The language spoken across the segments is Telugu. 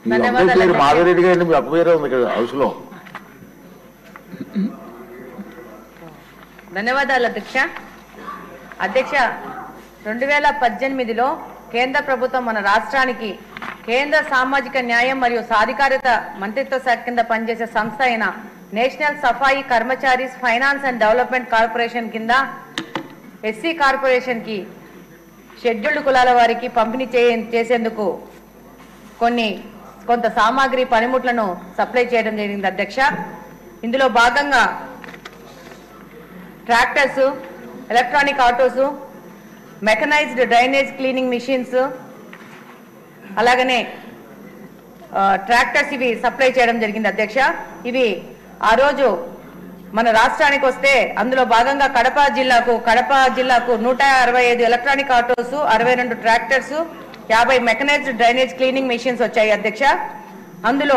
మాధవరెడ్డి గారిని మీ అప్పవేరే ఉంది ఇక్కడ హౌస్ లో. ధన్యవాదాలు అధ్యక్ష. అధ్యక్ష, 2018లో కేంద్ర ప్రభుత్వం మన రాష్ట్రానికి కేంద్ర సామాజిక న్యాయం మరియు సాధికారత మంత్రిత్వ శాఖ కింద పనిచేసే సంస్థ అయిన national Safai Karmacharis finance and development corporation కింద ఎస్సీ కార్పొరేషన్ కి షెడ్యూల్డ్ కులాల వారికి పంపిణీ చేసేందుకు కొంత సామాగ్రి పనిముట్లను సప్లై చేయడం జరిగింది అధ్యక్ష. ఇందులో భాగంగా tractors, electronic autos, mechanised drainage cleaning machines, అలాగనే ట్రాక్టర్స్ ఇవి సప్లై చేయడం జరిగింది అధ్యక్ష. ఇవి ఆ రోజు మన రాష్ట్రానికి వస్తే అందులో భాగంగా కడప జిల్లాకు 165 electronic autos, 62 tractors, 50 mechanised drainage cleaning machines వచ్చాయి అధ్యక్ష. అందులో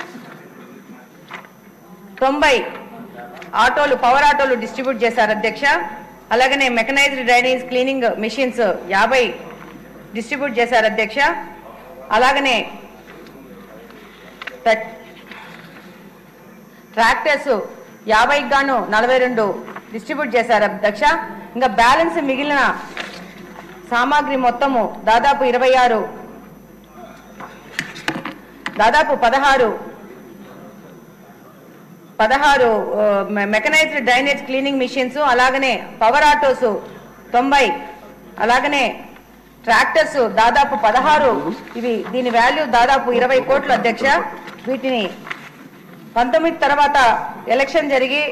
90 ఆటోలు, పవర్ ఆటోలు డిస్ట్రిబ్యూట్ చేశారు అధ్యక్ష. అలాగనే mechanised drainage cleaning machines 50 distribute చేశారు అధ్యక్ష. అలాగనే ట్రాక్టర్స్ 50 గాను 42 డిస్ట్రిబ్యూట్ చేశారు అధ్యక్ష. ఇంకా బ్యాలెన్స్ మిగిలిన సామాగ్రి మొత్తము దాదాపు 16 మెకనైజ్డ్ డ్రైనేజ్ క్లీనింగ్ మిషన్స్, అలాగనే పవర్ ఆటోస్ 90, అలాగనే ట్రాక్టర్స్ దాదాపు 16. దీని వాల్యూ దాదాపు 20 కోట్లు అధ్యక్ష. వీటిని 19 తర్వాత ఎలక్షన్ జరిగి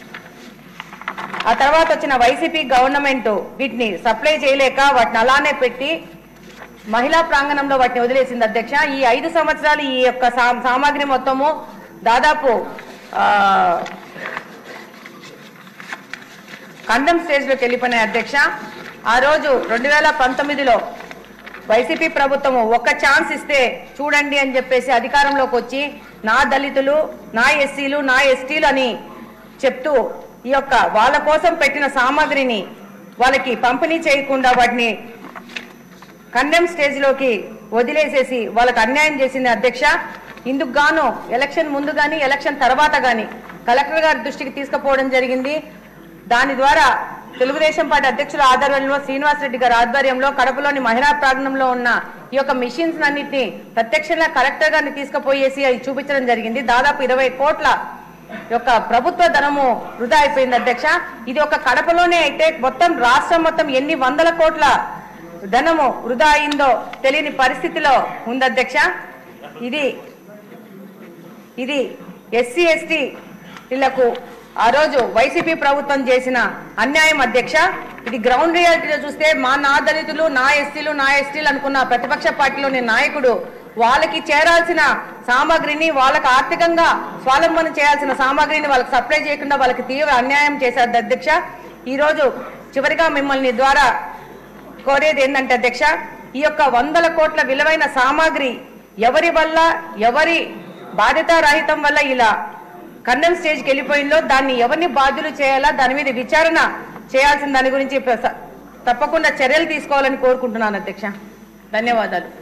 ఆ తర్వాత వచ్చిన వైసీపీ గవర్నమెంట్ వీటిని సప్లై చేయలేక వాటిని అలానే పెట్టి మహిళా ప్రాంగణంలో వాటిని వదిలేసింది అధ్యక్ష. ఈ 5 సంవత్సరాలు ఈ యొక్క సామాగ్రి మొత్తము దాదాపు కండమ్ స్టేజ్లోకి వెళ్ళిపోయినాయి అధ్యక్ష. ఆ రోజు 2019లో వైసీపీ ప్రభుత్వము ఒక్క ఛాన్స్ ఇస్తే చూడండి అని చెప్పేసి అధికారంలోకి వచ్చి నా దళితులు, నా ఎస్సీలు, నా ఎస్టీలు అని చెప్తూ ఈ యొక్క వాళ్ళ కోసం పెట్టిన సామాగ్రిని వాళ్ళకి పంపిణీ చేయకుండా వాటిని కండెమ్ స్టేజ్లోకి వదిలేసేసి వాళ్ళకి అన్యాయం చేసింది అధ్యక్ష. ఇందుకు గాను ఎలక్షన్ ముందు కానీ ఎలక్షన్ తర్వాత కానీ కలెక్టర్ గారి దృష్టికి తీసుకుపోవడం జరిగింది. దాని ద్వారా తెలుగుదేశం పార్టీ అధ్యక్షుల ఆధ్వర్యంలో శ్రీనివాసరెడ్డి గారి ఆధ్వర్యంలో కడపలోని మహిళా ప్రాంగణంలో ఉన్న ఈ యొక్క మిషన్స్ అన్నింటినీ ప్రత్యక్షంగా కలెక్టర్ గారిని తీసుకుపోయేసి అది చూపించడం జరిగింది. దాదాపు 20 కోట్ల యొక్క ప్రభుత్వ ధనము వృధా అయిపోయింది అధ్యక్ష. ఇది ఒక కడపలోనే అయితే మొత్తం రాష్ట్రం మొత్తం ఎన్ని వందల కోట్ల ధనము వృధా అయిందో తెలియని పరిస్థితిలో ఉంది అధ్యక్ష. ఇది ఎస్సీ ఎస్టీలకు ఆ రోజు వైసీపీ ప్రభుత్వం చేసిన అన్యాయం అధ్యక్ష. ఇది గ్రౌండ్ రియాలిటీలో చూస్తే నా దళితులు, నా ఎస్సీలు, నా ఎస్టీలు అనుకున్న ప్రతిపక్ష పార్టీలోని నాయకుడు వాళ్ళకి చేరాల్సిన సామాగ్రిని, వాళ్ళకి ఆర్థికంగా స్వావలంబన చేయాల్సిన సామాగ్రిని వాళ్ళకి సప్లై చేయకుండా వాళ్ళకి తీవ్ర అన్యాయం చేశారు అధ్యక్ష. ఈరోజు చివరిగా మిమ్మల్ని ద్వారా కోరేది ఏంటంటే అధ్యక్ష, ఈ యొక్క 100 కోట్ల విలువైన సామాగ్రి ఎవరి వల్ల, ఎవరి బాధ్యతారహితం వల్ల ఇలా కండెమ్ స్టేజ్కి వెళ్ళిపోయిందో దాన్ని ఎవరిని బాధ్యులు చేయాలా, దాని మీద విచారణ చేయాల్సిన దాని గురించి తప్పకుండా చర్యలు తీసుకోవాలని కోరుకుంటున్నాను అధ్యక్ష. ధన్యవాదాలు.